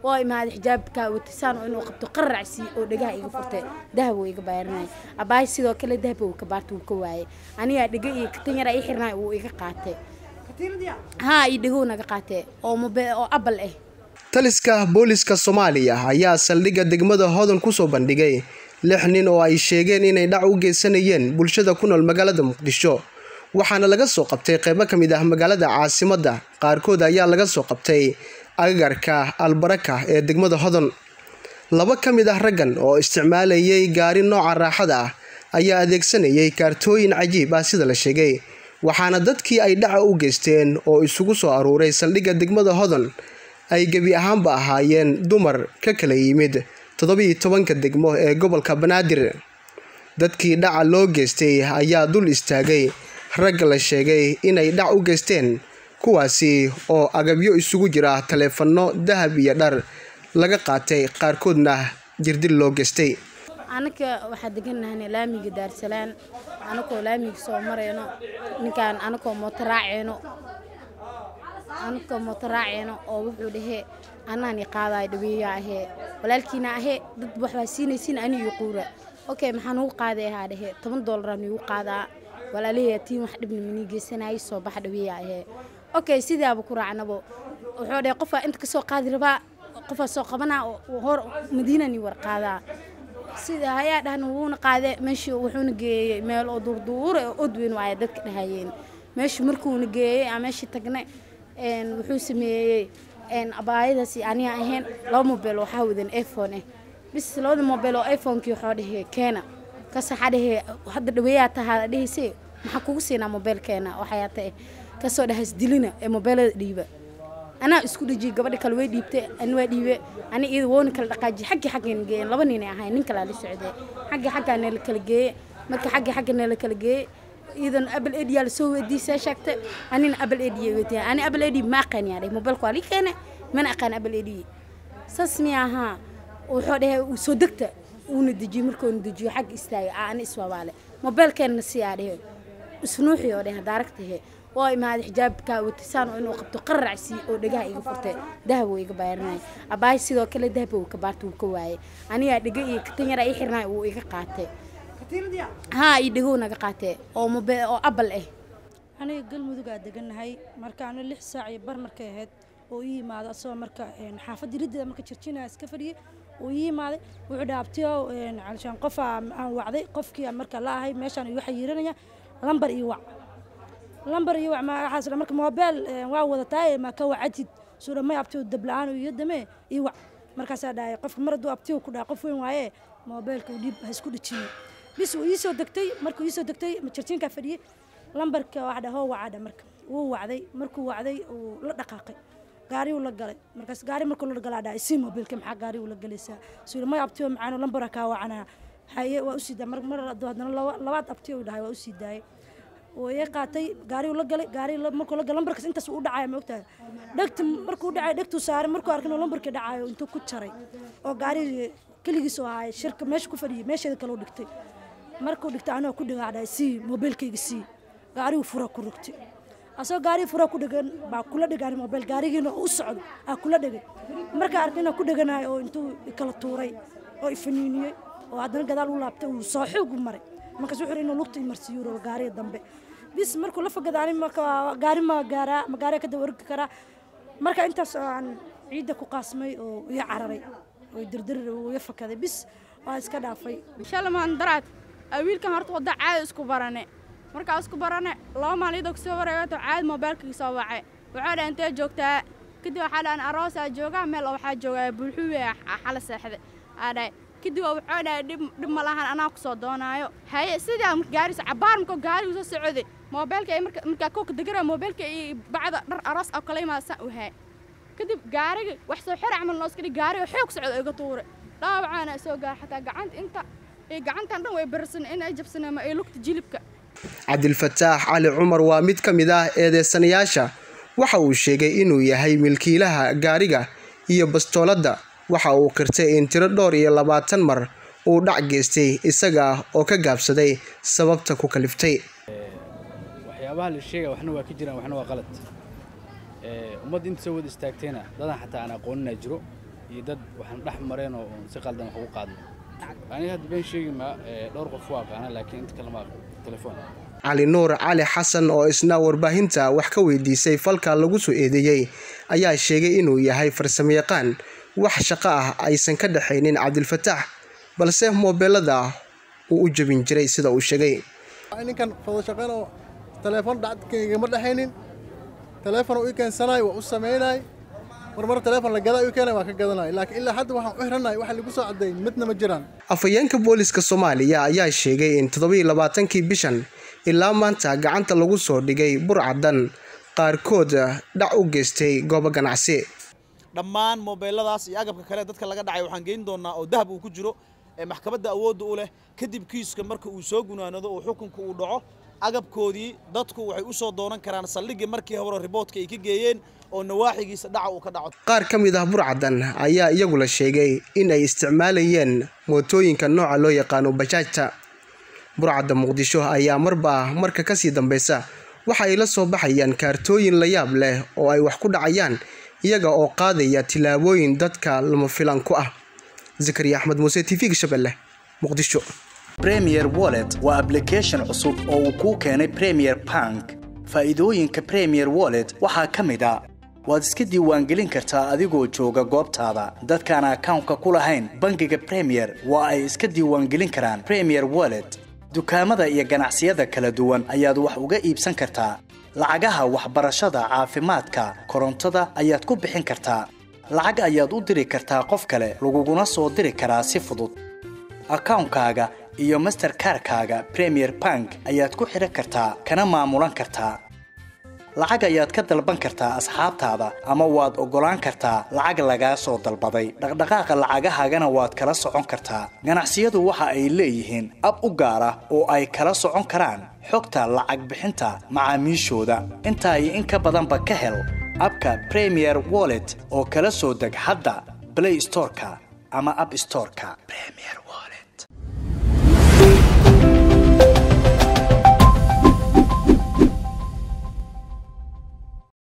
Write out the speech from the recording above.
oo imaad xijaabka watisaan oo inuu qabto qaracsi oo dhagaa iga furtay dahab way iga baarinay abaay sidoo kale dahab uu ka baarto ka waayay aniga dhiga iyo katan yar ay xirnay uu iga qaatay ها يدهونا قاتة أو أبل إيه. تلسكا بوليسكا Soomaaliya ayaa saldhigga degmada Hodan ku soo bandhigay 6 nin oo ay sheegeen inay dhac u geysanayeen bulshada ku nool magaalada Muqdisho waxaana laga soo qabtay qaybo kamid ah magaalada caasimadda qaarkood ayaa laga soo qabtay agagarka Albaraka ee degmada Hodan laba kamid ah raggan oo isticmaalayay gaari nooca raaxada ah ayaa adeegsanayay kaartooyin cajiib ah sida la sheegay waxaana dadkii ay dhaca u geysteen oo isugu soo aruuray saldhigga degmada Hodan ay gabi ahaanba ahaayeen dumar ka kala yimid 17 degmo ee gobolka Banaadir dadkii dhaca loo geystay ayaa dul istaagay rag la sheegay inay dhac u geysteen kuwaasi oo agabyo isugu jira taleefano dahab iyo dhar laga qaatay qaarkoodna jirdil loo geystay anaka waxa deganahay laamiga Daarsalaan anako laamiga soo mareyno ninkan anako mootaraaceyno oo wuxuu dhahay anani qaaday dhaweeyahay walaalkiina ahe dad waxba siinaysin ani iyo quura okay maxaan ugu qaaday ha dhahay $10 aan ugu qaadaa walaalihii tiin wax dhibna mini geysanay soo bax dhaweeyahay okay sidaaba ku raacnabo wuxuu dhahay qofa inta ka soo qaadi rabaa qofa soo qabana hor madiinani war qaadaa sida ayaa dhahna wuuna qaaday meeshii wuxuuna geeyay meel oo durduur oo odweyn waa dadka dhahayeen meeshii markuuna geeyay ama meeshii tagnay wuxuu sameeyay abaayadaasi aniga ahayn laba mobile waxa wadan iPhone bis labada mobile oo iPhone-kii waxa dhahay keena ka saxadee hadda dhaweeyaa tahay dhahaysay maxaa kugu siinaa mobile keena waxa tahay ka soo dhahays dilina ee mobile dhiiba أنا أسكت جي قبل كل واحد يبتة أنا واحد يبى أنا إذا وون كل دقاجي حقي نجي لبا نيني هاي نكلا للسعودية حقي أنا اللي جي مك حقي أنا اللي جي إذا قبل إيدي على سوى دي ساشكت أنا قبل إيدي وتي أنا قبل إيدي ما كان يعني موبايل قالي كان من أكان قبل إيدي سسميها وحده وصدقت وندجي مركو ندجي حق استاي أنا إسوا بالي موبايل كان نسياره سنوحي وده داركته oo imaad xijaabka watisaan oo inuu qabto qaracsi oo dhagaa iga furtay dahab way iga baarinay abaay sidoo kale dahab uu ka baarto ka waayay aniga dhiga iyo katan yar ay xirnay uu iga qaatay ها يدهونا قاتة أو أبل إيه. أنا قلمودو قاعد دقناهاي مركا أنا 6 ساعة بر مركا هاد ويي ما أصلا مركا حافظ يرد مركا تشرتينا اسكفري ويي ما وعدا عبتيو علشان قفا وعدي قفكي مركا لا هاي ماشان يوحيرنا لمبر يوع ما حاصل مركا موبايل وعودتاي ما كوعدت سورة ما عبتيو الدبلان ويدمه يوع مركا سادا قف مردو عبتيو كدا قف وين وايه موبايل كوديب هسكو دتشي بس ويسو دكتي مركو يسو دكتي متشرتين كفريه لمبرك واحده هو وعده مرك وهو وعدي مركو وعدي ولا دقاقي غاري ولا غلي مركاس غاري مركو لا غلادا اسي موبيلك ما غاري ولا غليسا سوير ما يابتيو معانا لمبركا وعنا هي waa u sidaa mar hadana labaad abtiyo dhahay waa u sidaay oo ay qaatay gaari wala galay gaari markuu la galan lambarkaas intaas uu dhacay ma ogtahay dhagta markuu dhacay dhagtu saaray markuu arkay lambarka dhacayo intuu ku jaray oo gaari kaligiis oo ahay shirka meesha ku fadhiyay meesheeda kale u dhigtay markuu dhigtay anoo ku dhigaaday si mobilkayga si gaari fura ku rugtay asoo gaari fura ku dhigan ba kula dhigan mobil gaarigiina u socdo kula dhigan marka arkayna ku dhiganaay oo intuu kala tuuray oo ifaniiniyay oo hadana gadaal u laabtay uu soo xoog u maray markaas wuxuu inuu lugta marsiyo gaari dambe bis markuu la fogadaani marka gaari ma gaara ka dawr kara marka intaas aan ciida ku qaasmay oo iyo cararay oo dirdir oo iyo fakaday bis waa iska dhaafay insha Allah maan daraad wiilkan horta wada caad isku barane marka isku barane laba maalin oo soo wareegato caad mobilka soo wacay waxa intee joogtaa kadib waxa aan aroos joogaa meel waxa joogaa bulxuwe xala saaxday aday kadib waxa dhib malahan anaa ku soo doonaayo haye sida gaaris cabaar markuu gaari soo socday mobilka marka kook degara mobilka bacda dhar aroos oo kale ma san u hay kadib gaariga wax soo xir amal noo iska gaariga xoog socdo iga tuure dhaawacana soo gaar xataa gacanta inta gacantan dhan way barsan in ay jabsanaa ma ay lugta jilibka Cabdil Fattaax Ali Umar waa mid kamid ah eedeysanayaasha waxa uu sheegay inuu yahay milkiilaha gaariga iyo bastoolada waxa uu qirtay in tiro dhowr iyo 20 mar uu dhac geystay isaga oo ka gaabsaday sababta ku kaliftay waxyaabaha la sheegay waxna waa ka jiraan waxna waa qalad umad inta soo wada istaagteena dadan xataa aan aqoonina jiro iyo dad waxaan dhex mareen oo si qaldan wax ugu qaadnay aniga hadda been sheegi ma dhowr qof waa qaana laakiin inta kale ma telefoon cali nuur cali xasan oo isna warbaahinta wax ka weydiisay falka lagu soo eedeeyay ayaa sheegay inuu yahay farsamayaqaan wax shaqo ah aysan ka dhaxaynin Cabdilfataax balse mobilada uu u jabin jiray sida uu sheegay ninkan fadlan shaqeeno telefoon dhacdkayga ma dhaxaynin telefoon uu keensanay waa u sameynay marmar telefoon la gaday uu keenay waa ka gadanay laakiin ilaa hadda waxaan u xiranay waxa lagu soo cadeey midna ma jiraan afayeenka booliska Soomaaliya ayaa sheegay in 27kii bishan ilaa maanta gacanta lagu soo dhigay burcadan qaarkood dhac u geystay goobo ganacsi dhammaan mobiladaas iyo agabka kale dadka laga dhacay waxaan geyn doonaa oo dahab uu ku jiro maxkamadda awood u leh kadib kiiska marka uu soo gunaanado oo xukunku uu dhaco agabkoodii dadku waxay u soo doonan karaan saldhigii markii hore riboodka ay ka geeyeen oo nawaaxigiisa dhaca uu ka dhaco qaar ka mid ah burcadan ayaa iyagu la sheegay in ay isticmaalayeen mootooyinka nooca loo yaqaan bajaajta burcada Muqdisho ayaa marka ka sii dambaysa waxa ay la soo baxayaan kaartooyin la yaab leh oo ay wax ku dhacayaan iyaga oo qaadaya tilaabooyin dadka lama filan ku ah Zakariya Ahmed Muuse TV Shabeelle Muqdisho Premier Wallet waa application cusub oo uu ku keenay Premier Bank faa'iidooyinka Premier Wallet waxaa kamid ah waad iska diiwaangelin kartaa adigoo jooga goobtaada dadkaan account-ka ku lahayn bangiga Premier waa ay iska diiwaangelin karaan Premier Wallet dukaamada iyo ganacsiyada kala duwan ayaad wax uga iibsan kartaa lacagaha waxbarashada caafimaadka korontada ayaad ku bixin kartaa lacag ayaad u diri kartaa qof kale laguguna soo diri karaa si fudud account-kaaga iyo Mastercard-kaaga Premier Bank ayaad ku xiran kartaa kana maamulan kartaa lacag ayaad ka dalban kartaa asxaabtaada ama waad ogolaan kartaa lacag laga soo dalbaday dhaqdhaqaaqa lacagahaagana waad kala socon kartaa ganacsiyadu waxa ay leeyihiin ab u gaar ah oo ay kala socon karaan xogta lacag bixinta macaamiishooda inta ay in ka badanba ka hel abka Premier Wallet oo kala soo deg hadda Play Store-ka ama App Store-ka Premier